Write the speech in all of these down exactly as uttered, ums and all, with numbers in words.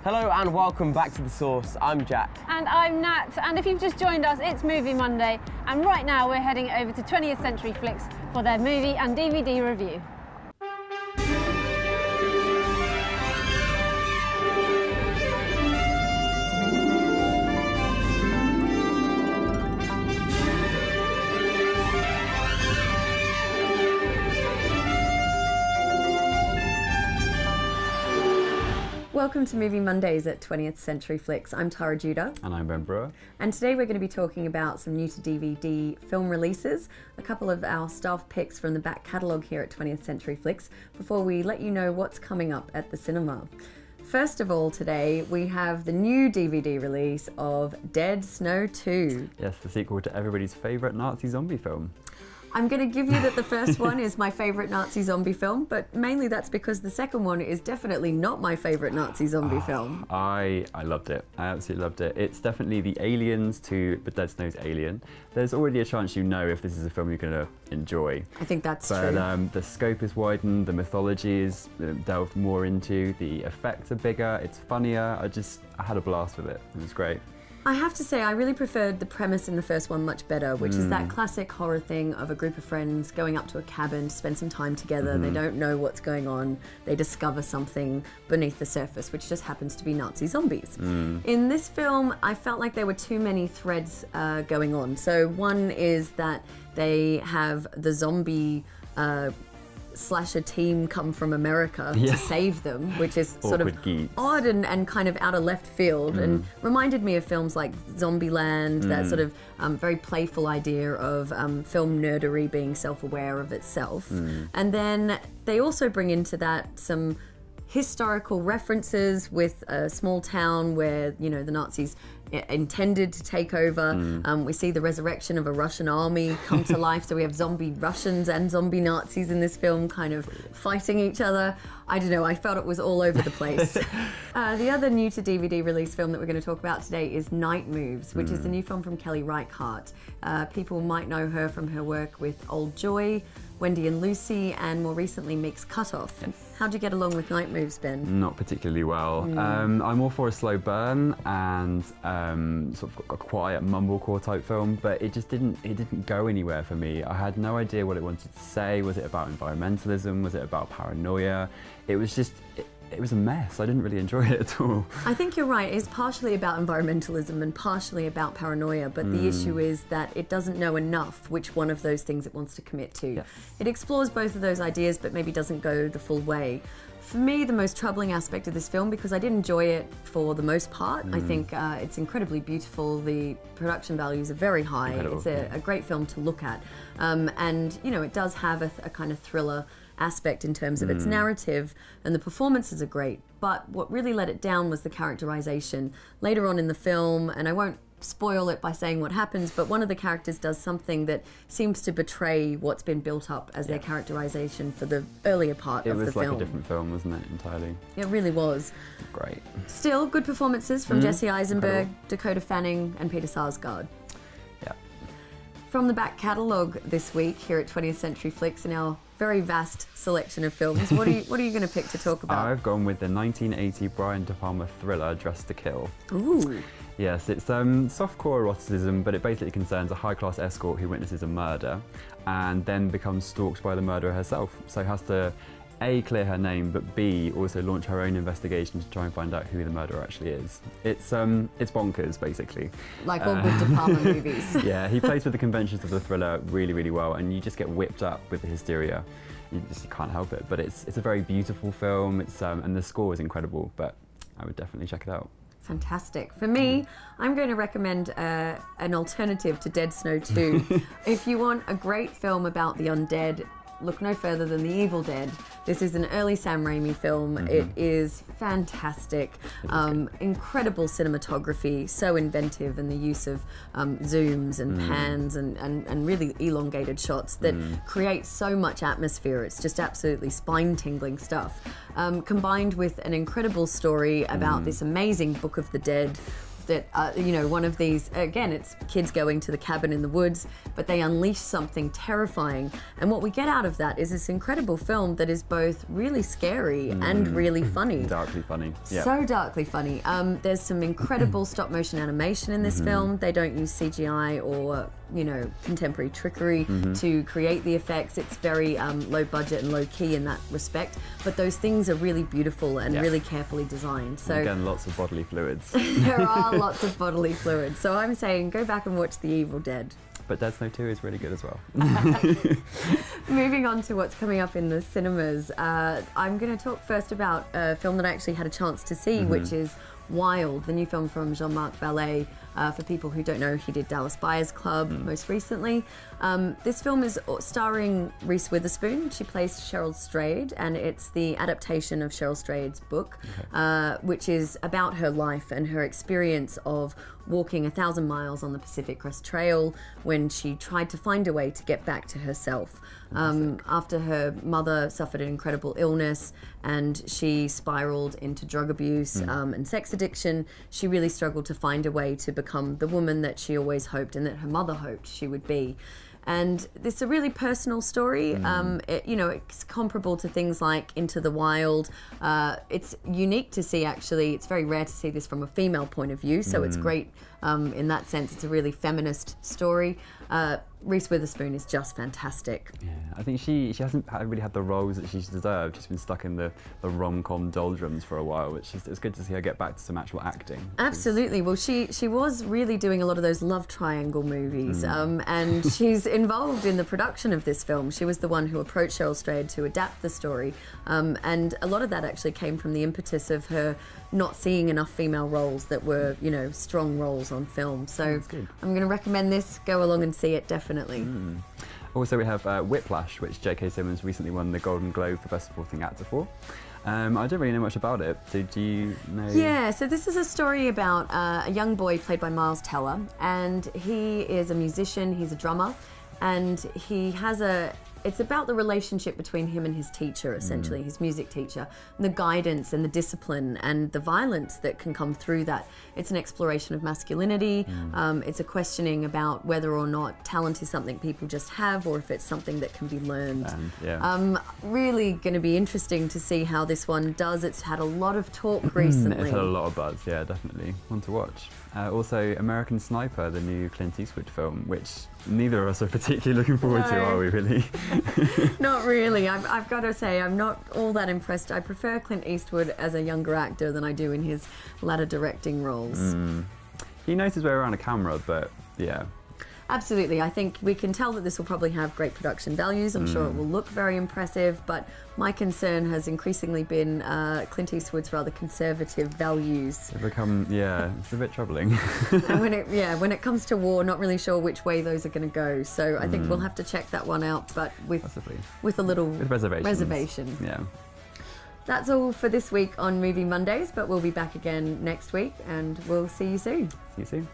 Hello and welcome back to The Source. I'm Jack. And I'm Nat, and if you've just joined us, it's Movie Monday, and right now we're heading over to twentieth Century Flicks for their movie and D V D review. Welcome to Movie Mondays at twentieth Century Flicks. I'm Tara Judah. And I'm Ben Brewer. And today we're going to be talking about some new to D V D film releases, a couple of our staff picks from the back catalogue here at twentieth Century Flicks, before we let you know what's coming up at the cinema. First of all, today we have the new D V D release of Dead Snow two. Yes, the sequel to everybody's favourite Nazi zombie film. I'm going to give you that the first one is my favourite Nazi zombie film, but mainly that's because the second one is definitely not my favourite Nazi zombie oh, film. I, I loved it. I absolutely loved it. It's definitely the Aliens to the Dead Snow's Alien. There's already a chance you know if this is a film you're going to enjoy. I think that's but, true. Um, the scope is widened, the mythology is delved more into, the effects are bigger, it's funnier. I just, I had a blast with it. It was great. I have to say, I really preferred the premise in the first one much better, which mm. is that classic horror thing of a group of friends going up to a cabin to spend some time together. Mm-hmm. They don't know what's going on. They discover something beneath the surface, which just happens to be Nazi zombies. Mm. In this film, I felt like there were too many threads uh, going on. So one is that they have the zombie uh, slasher team come from America yeah. to save them, which is sort of geeks. odd and, and kind of out of left field, mm. and reminded me of films like Zombieland, mm. that sort of um, very playful idea of um, film nerdery being self-aware of itself. Mm. And then they also bring into that some historical references with a small town where, you know, the Nazis intended to take over. Mm. Um, we see the resurrection of a Russian army come to life, so we have zombie Russians and zombie Nazis in this film kind of fighting each other. I don't know, I felt it was all over the place. uh, the other new to D V D release film that we're going to talk about today is Night Moves, which mm. is the new film from Kelly Reichardt. Uh, people might know her from her work with Old Joy, Wendy and Lucy, and more recently Meek's Cutoff. Yes. How'd you get along with Night Moves, Ben? Not particularly well. Mm. Um, I'm all for a slow burn and um, sort of a quiet mumblecore type film, but it just didn't, it didn't go anywhere for me. I had no idea what it wanted to say. Was it about environmentalism? Was it about paranoia? It was just, it, it was a mess. I didn't really enjoy it at all. I think you're right. It's partially about environmentalism and partially about paranoia, but mm. the issue is that it doesn't know enough which one of those things it wants to commit to. Yes. It explores both of those ideas, but maybe doesn't go the full way. For me, the most troubling aspect of this film, because I did enjoy it for the most part, mm. I think uh, it's incredibly beautiful. The production values are very high. Incredible. It's a, yeah. a great film to look at. Um, and, you know, it does have a, a kind of thriller aspect in terms of mm. its narrative, and the performances are great. But what really let it down was the characterization. Later on in the film, and I won't spoil it by saying what happens, but one of the characters does something that seems to betray what's been built up as yeah. their characterization for the earlier part it of the film. It was like a different film, wasn't it, entirely? It really was. Great. Still, good performances from mm. Jesse Eisenberg, Incredible. Dakota Fanning, and Peter Sarsgaard. Yeah. From the back catalogue this week here at twentieth Century Flicks in our very vast selection of films, what are you, what are you going to pick to talk about? I've gone with the nineteen eighty Brian De Palma thriller Dressed to Kill. Ooh. Yes, it's um, softcore eroticism, but it basically concerns a high-class escort who witnesses a murder and then becomes stalked by the murderer herself. So has to A, clear her name, but B, also launch her own investigation to try and find out who the murderer actually is. It's um, it's bonkers, basically. Like all uh, good De Palma movies. Yeah, he plays with the conventions of the thriller really, really well, and you just get whipped up with the hysteria. You just you can't help it. But it's it's a very beautiful film. It's um, and the score is incredible. But I would definitely check it out. Fantastic. For me, I'm going to recommend uh, an alternative to Dead Snow two. If you want a great film about the undead, look no further than The Evil Dead. This is an early Sam Raimi film. Mm-hmm. It is fantastic. Um, incredible cinematography, so inventive, and the use of um, zooms and mm. pans and, and, and really elongated shots that mm. create so much atmosphere. It's just absolutely spine-tingling stuff. Um, combined with an incredible story about mm. this amazing Book of the Dead, that, uh, you know, one of these, again, it's kids going to the cabin in the woods, but they unleash something terrifying. And what we get out of that is this incredible film that is both really scary mm. and really funny. Darkly funny. Yeah. So darkly funny. Um, there's some incredible stop motion animation in this mm-hmm. film. They don't use C G I or, you know, contemporary trickery mm-hmm. to create the effects. It's very um, low budget and low key in that respect. But those things are really beautiful and yeah. really carefully designed. So again, lots of bodily fluids. There are lots of bodily fluids. So I'm saying go back and watch The Evil Dead. But Dead Snow two is really good as well. Moving on to what's coming up in the cinemas, uh, I'm going to talk first about a film that I actually had a chance to see, mm-hmm. which is Wild, the new film from Jean-Marc Vallée. Uh, for people who don't know, he did Dallas Buyers Club mm. most recently. Um, this film is starring Reese Witherspoon. She plays Cheryl Strayed, and it's the adaptation of Cheryl Strayed's book, okay. uh, which is about her life and her experience of walking a thousand miles on the Pacific Crest Trail when she tried to find a way to get back to herself. Um, after her mother suffered an incredible illness and she spiraled into drug abuse mm. um, and sex addiction, she really struggled to find a way to become the woman that she always hoped and that her mother hoped she would be. And this is a really personal story. Mm. Um, it, you know, it's comparable to things like Into the Wild. Uh, it's unique to see, actually. It's very rare to see this from a female point of view, so mm. it's great um, in that sense. It's a really feminist story. Uh, Reese Witherspoon is just fantastic. Yeah, I think she she hasn't really had the roles that she's deserved. She's been stuck in the, the rom-com doldrums for a while, which is it's good to see her get back to some actual acting. Absolutely. Well, she she was really doing a lot of those love triangle movies, mm. um, and she's involved in the production of this film. She was the one who approached Cheryl Strayed to adapt the story, um, and a lot of that actually came from the impetus of her not seeing enough female roles that were, you know, strong roles on film. So I'm going to recommend this. Go along and see it, definitely. Mm. Also, we have uh, Whiplash, which J K Simmons recently won the Golden Globe for Best Supporting Actor for. Um, I don't really know much about it. Do, do you know? Yeah, so this is a story about uh, a young boy played by Miles Teller, and he is a musician, he's a drummer, and he has a... It's about the relationship between him and his teacher, essentially, mm. his music teacher, and the guidance and the discipline and the violence that can come through that. It's an exploration of masculinity. Mm. Um, it's a questioning about whether or not talent is something people just have or if it's something that can be learned. And, yeah. Um, really going to be interesting to see how this one does. It's had a lot of talk recently. It's had a lot of buzz, yeah, definitely. One to watch. Uh, also, American Sniper, the new Clint Eastwood film, which neither of us are particularly looking forward no. to, are we really? Not really. I've, I've got to say, I'm not all that impressed. I prefer Clint Eastwood as a younger actor than I do in his latter directing roles. Mm. He knows his way around a camera, but yeah. Absolutely. I think we can tell that this will probably have great production values. I'm mm. sure it will look very impressive, but my concern has increasingly been uh, Clint Eastwood's rather conservative values. They become, yeah, it's a bit troubling. And when it, yeah, when it comes to war, not really sure which way those are going to go. So I think mm. we'll have to check that one out, but with Possibly. with a little with reservations. reservation. Yeah. That's all for this week on Movie Mondays, but we'll be back again next week, and we'll see you soon. See you soon.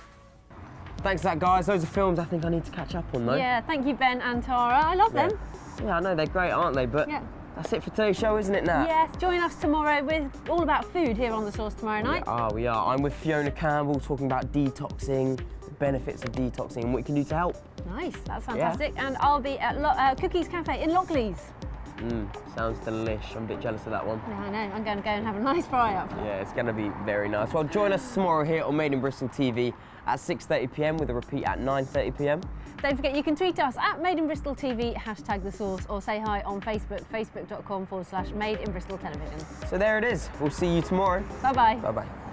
Thanks for that, guys. Those are films I think I need to catch up on, though. Yeah, thank you, Ben and Tara. I love yeah. them. Yeah, I know, they're great, aren't they? But yeah. that's it for today's show, isn't it, Nat? Yes, join us tomorrow with all about food here on The Source tomorrow night. We are, we are. I'm with Fiona Campbell talking about detoxing, the benefits of detoxing and what you can do to help. Nice, that's fantastic. Yeah. And I'll be at Lo uh, Cookies Cafe in Lockleys. Mmm, sounds delish. I'm a bit jealous of that one. Yeah, I know. I'm going to go and have a nice fry up. Yeah, it's going to be very nice. Well, join us tomorrow here on Made in Bristol T V at six thirty p m with a repeat at nine thirty p m. Don't forget you can tweet us at Made in Bristol T V, hashtag The Source, or say hi on Facebook, facebook.com forward slash Made in Bristol Television. So there it is. We'll see you tomorrow. Bye-bye. Bye-bye.